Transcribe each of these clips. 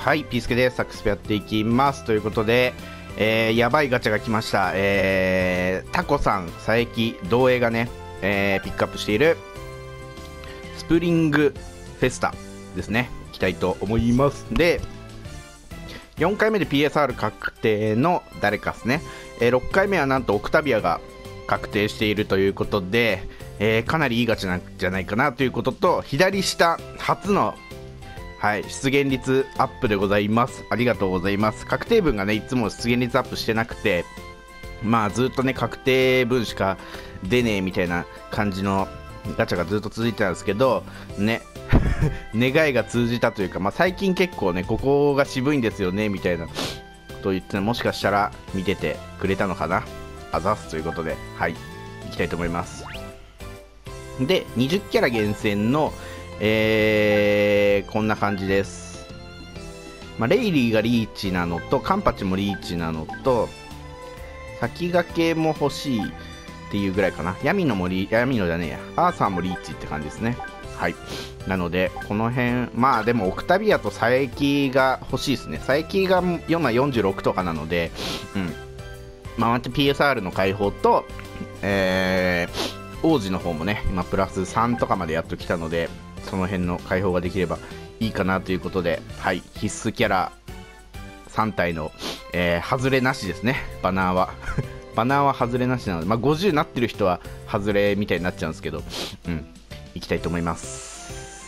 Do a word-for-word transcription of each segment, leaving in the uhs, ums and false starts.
はい、ピースケです。サックスペやっていきます。ということで、えー、やばいガチャが来ました。えー、タコさん、佐伯、同映がね、えー、ピックアップしているスプリングフェスタですね。いきたいと思います。で、よんかいめで ピーエスアール 確定の誰かですね。えー、ろっかいめはなんとオクタビアが確定しているということで、えー、かなりいいガチャなんじゃないかなということと、左下、初のはい、出現率アップでございます。ありがとうございます。確定分がね、いつも出現率アップしてなくて、まあずっとね、確定分しか出ねえみたいな感じのガチャがずっと続いてたんですけど、ね、願いが通じたというか、まあ最近結構ね、ここが渋いんですよね、みたいなことを言って、もしかしたら見ててくれたのかな。あざすということで、はい、いきたいと思います。で、にじゅっキャラ厳選のえー、こんな感じです、まあ、レイリーがリーチなのとカンパチもリーチなのと先駆けも欲しいっていうぐらいかな。闇のもリ闇のじゃねえやアーサーもリーチって感じですね。はい、なのでこの辺、まあでもオクタビアと佐伯が欲しいですね。佐伯が今よんじゅうろくとかなので、うんまあ、また ピーエスアール の解放とえー王子の方もね今プラスさんとかまでやっときたので、その辺の解放ができればいいかなということで、はい、必須キャラさん体の、えー、外れなしですね。バナーはバナーは外れなしなので、まあ、ごじゅうになってる人は外れみたいになっちゃうんですけど、うんいきたいと思います。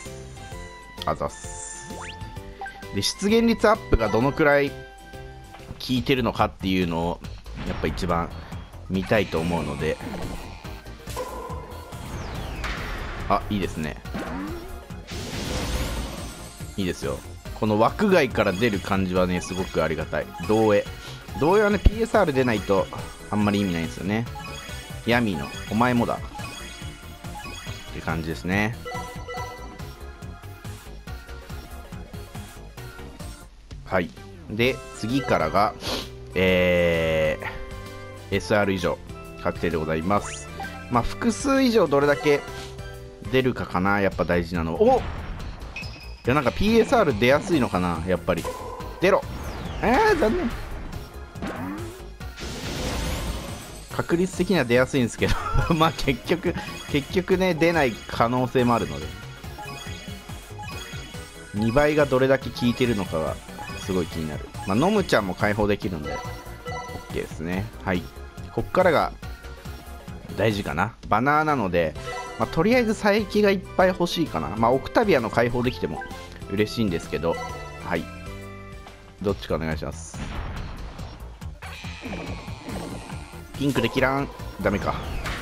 あざっす。で、出現率アップがどのくらい効いてるのかっていうのをやっぱ一番見たいと思うので、あ、いいですね。いいですよ。この枠外から出る感じはねすごくありがたい。同映同映はね ピーエスアール 出ないとあんまり意味ないんですよね。闇のお前もだって感じですね。はい、で次からがえー、エスアール 以上確定でございます。まあ複数以上どれだけ出るかかな、やっぱ大事なの。おっ、いやなんか ピーエスアール 出やすいのかな、やっぱり。出ろ。えー、残念。確率的には出やすいんですけどまあ結局結局ね出ない可能性もあるので、にばいがどれだけ効いてるのかがすごい気になる。まあノムちゃんも解放できるので OK ですね。はい、こっからが大事かな。バナーなので、まあ、とりあえず佐伯がいっぱい欲しいかな。まあオクタビアの解放できても嬉しいんですけど、はい、どっちかお願いします。ピンクでキラーンダメか。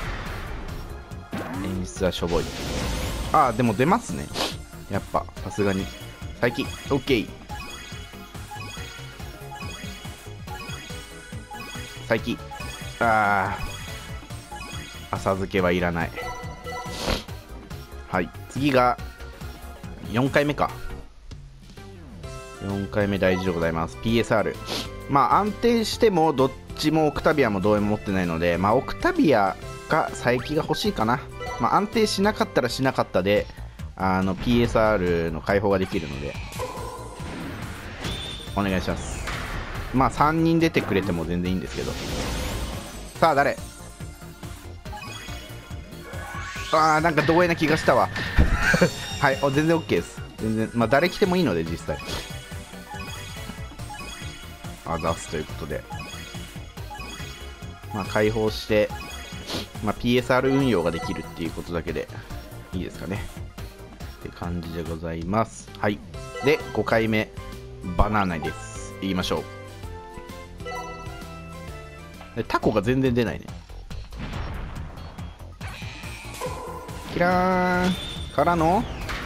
演出はしょぼい。ああでも出ますね、やっぱさすがに。佐伯 OK。 佐伯ああ浅漬けはいらない。はい、次がよんかいめか。よんかいめ大事でございます。 ピーエスアール、 まあ安定してもどっちもオクタビアも同様も持ってないので、まあオクタビアか佐伯が欲しいかな。まあ安定しなかったらしなかったであの ピーエスアール の解放ができるのでお願いします。まあさんにん出てくれても全然いいんですけど。さあ誰。あーなんか同様な気がしたわはいお全然 OK です。全然まあ誰来てもいいので実際あざすということで、まあ解放して、まあ、ピーエスアール 運用ができるっていうことだけでいいですかねって感じでございます。はい、でごかいめバナナです。言いましょう。でタコが全然出ないね。キラーンからの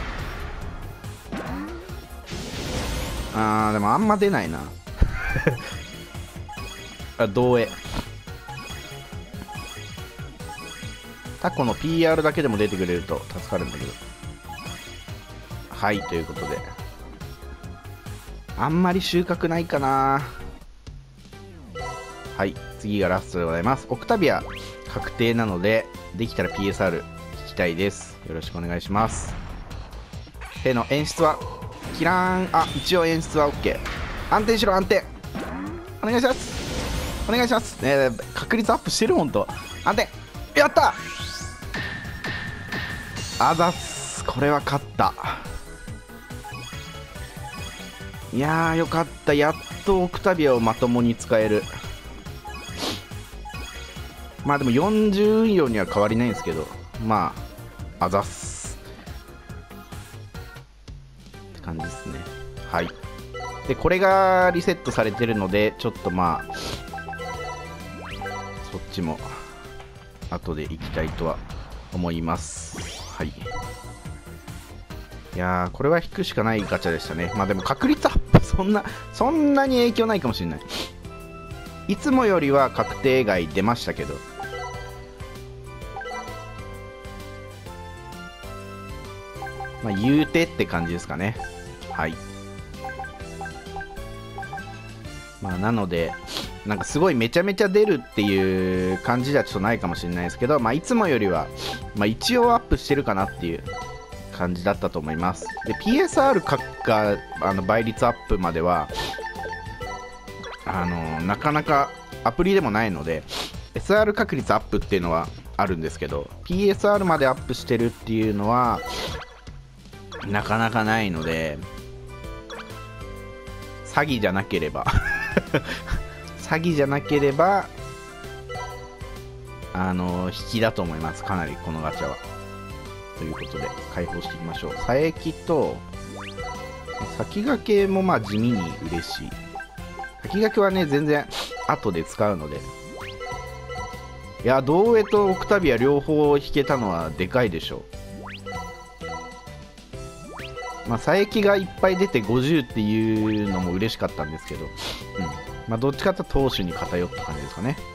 あーでもあんま出ないなあ同映タコの ピーアール だけでも出てくれると助かるんだけど。はいということであんまり収穫ないかな。はい、次がラストでございます。オクタビア確定なのでできたら ピーエスアール 引きたいです。よろしくお願いします。手の演出はキラーン。あ、一応演出は OK。 安定しろ、安定お願いします、お願いします。ね、確率アップしてる。ほんと安定。やった。あざっす。これは勝った。いやーよかった。やっとオクタビアをまともに使える。まあでもよんじゅう運用には変わりないんですけど、まああざっすって感じですね。はい。でこれがリセットされてるので、ちょっとまあそっちも後で行きたいとは思います。はい。いやーこれは引くしかないガチャでしたね。まあでも確率アップそんなそんなに影響ないかもしれない。いつもよりは確定外出ましたけど、まあ言うてって感じですかね。はい。まあなのでなんかすごいめちゃめちゃ出るっていう感じではちょっとないかもしれないですけど、まあいつもよりはまあ一応アップしてるかなっていう感じだったと思います。で ピーエスアール かかあの倍率アップまではあのなかなかアプリでもないので エスアール 確率アップっていうのはあるんですけど、 ピーエスアール までアップしてるっていうのはなかなかないので、詐欺じゃなければ詐欺じゃなければあの引きだと思います。かなりこのガチャは。ということで開放していきましょう。佐伯と先駆けもまあ地味に嬉しい。先駆けはね全然後で使うので、いや同江とオクタビア両方引けたのはでかいでしょう。まあ佐伯がいっぱい出てごじゅうっていうのも嬉しかったんですけど、うん、まあどっちかというと投手に偏った感じですかね。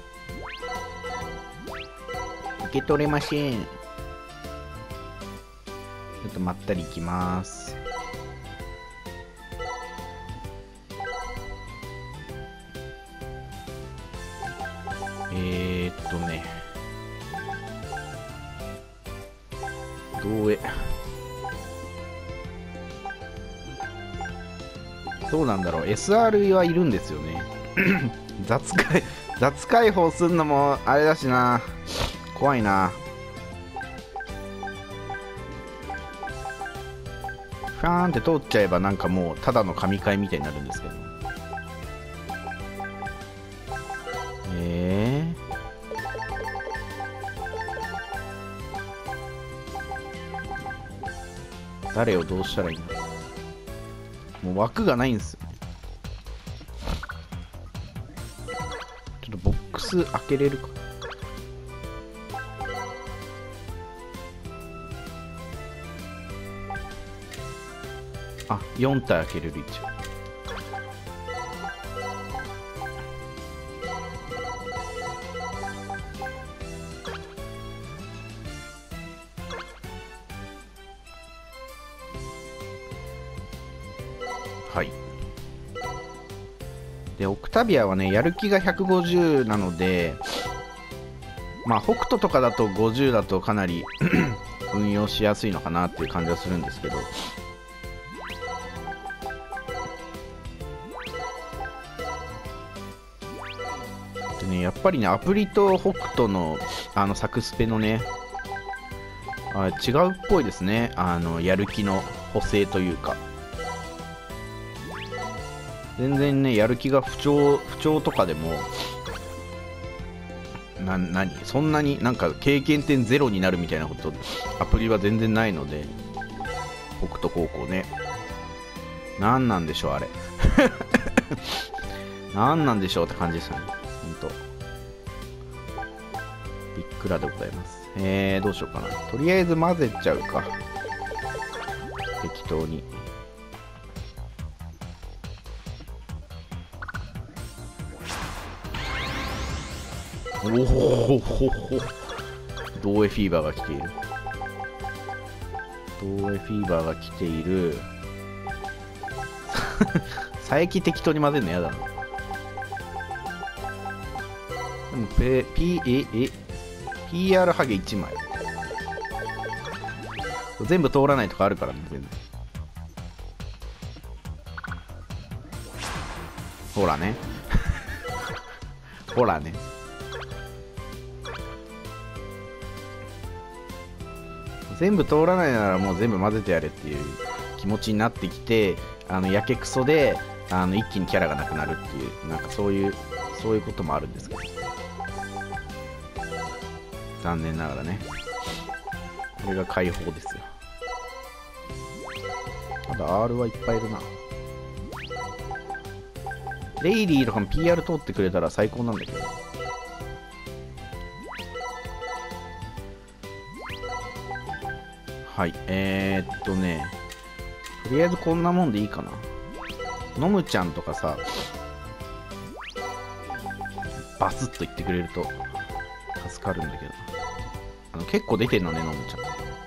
受け取れません。ちょっとまったりいきます。えーっとねどうえどうなんだろう。 エスアール はいるんですよね雑解雑解放すんのもあれだしな、怖いな。ファーンって通っちゃえばなんかもうただの神回みたいになるんですけど、えー、誰をどうしたらいいんだ。もう枠がないんですよ。ちょっとボックス開けれるか。あ、よん体開けれる。一応はい。でオクタビアはねやる気がひゃくごじゅうなので、まあ北斗とかだとごじゅうだとかなり運用しやすいのかなっていう感じはするんですけど、でねやっぱりねアプリと北斗のあのサクスペのねあ違うっぽいですね。あのやる気の補正というか、全然ねやる気が不調不調とかでもな何そんなになんか経験点ゼロになるみたいなことアプリは全然ないので、北斗高校ね何なんでしょうあれ何なんでしょうって感じですよね。ほんとびっくらでございます。えー、どうしようかな。とりあえず混ぜちゃうか、適当に。おほほほほ、同エフィーバーが来ている。同エフィーバーが来ている佐伯適当に混ぜるのやだな。でもペ P ええ ピーアール ハゲいちまい全部通らないとかあるからね。全然ほらねほらね全部通らないならもう全部混ぜてやれっていう気持ちになってきて、あのやけくそであの一気にキャラがなくなるっていう、なんかそういうそういうこともあるんですけど、残念ながらね、これが解放ですよ。ただ R はいっぱいいるな。レイリーとかも ピーアール 通ってくれたら最高なんだけど。はい、えー、っとね、とりあえずこんなもんでいいかな。のむちゃんとかさ、バスッと言ってくれると助かるんだけど、あの結構出てんのね、のむち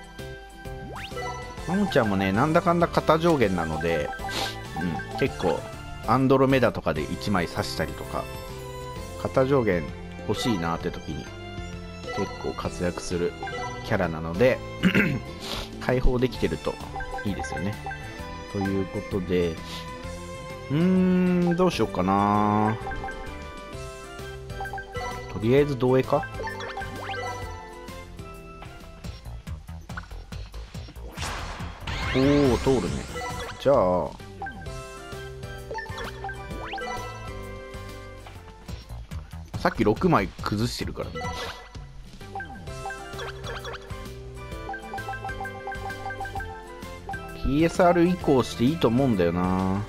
ゃん。のむちゃんもね、なんだかんだ肩上限なので、うん、結構、アンドロメダとかでいちまい刺したりとか、肩上限欲しいなって時に結構活躍するキャラなので解放できてるといいですよね。ということで、うーん、どうしようかな。とりあえず同影か。おお、通るね。じゃあさっきろくまい崩してるからね。ピーエスアール 移行していいと思うんだよな。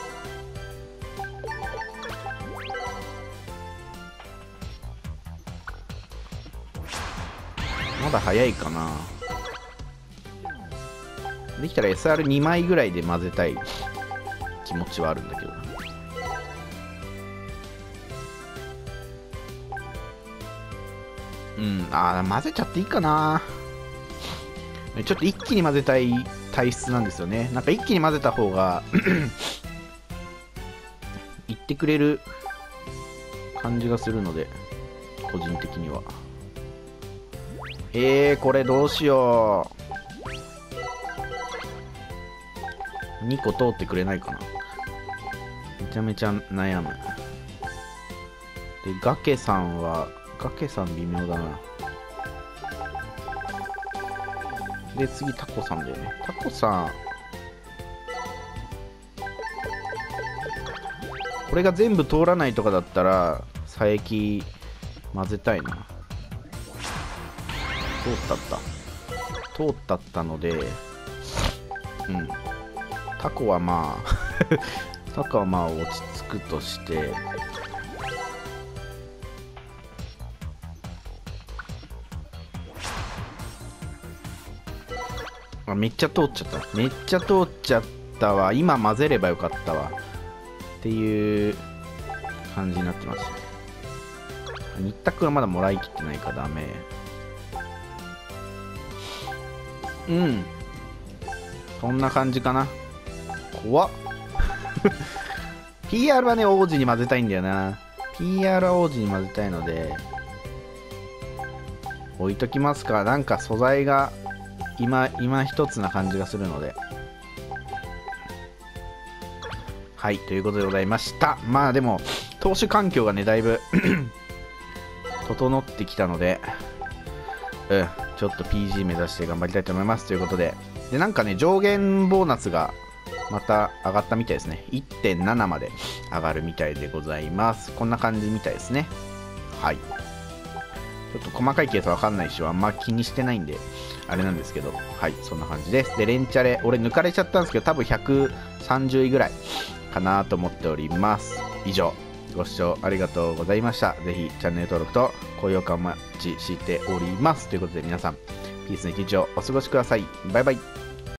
まだ早いかな。できたら エスアールに 枚ぐらいで混ぜたい気持ちはあるんだけど。うん、あー、混ぜちゃっていいかな。ちょっと一気に混ぜたい体質なんですよね。なんか一気に混ぜた方が言ってくれる感じがするので、個人的には。えー、これどうしよう。にこ通ってくれないかな。めちゃめちゃ悩む。で、ガケさんは、ガケさん微妙だな。で、次タコさんだよね。タコさん、これが全部通らないとかだったら佐伯混ぜたいな。通ったった通ったったので、うん、タコはまあタコはまあ落ち着くとして、あ、めっちゃ通っちゃった。めっちゃ通っちゃったわ。今混ぜればよかったわ。っていう感じになってますね。日卓はまだもらいきってないからダメ。うん。そんな感じかな。怖っ。ピーアール はね、王子に混ぜたいんだよな。ピーアール は王子に混ぜたいので、置いときますか。なんか素材が今今一つな感じがするので。はい、ということでございました。まあでも投手環境がねだいぶ整ってきたので、うんちょっと ピージー 目指して頑張りたいと思います。ということで、でなんかね上限ボーナスがまた上がったみたいですね。 いってんなな まで上がるみたいでございます。こんな感じみたいですね。はい、ちょっと細かいケースわかんないしあんま気にしてないんであれなんですけど、はい、そんな感じです。でレンチャレ俺抜かれちゃったんですけど、多分ひゃくさんじゅういぐらいかなと思っております。以上、ご視聴ありがとうございました。ぜひチャンネル登録と高評価お待ちしております。ということで皆さんピースの一日をお過ごしください。バイバイ。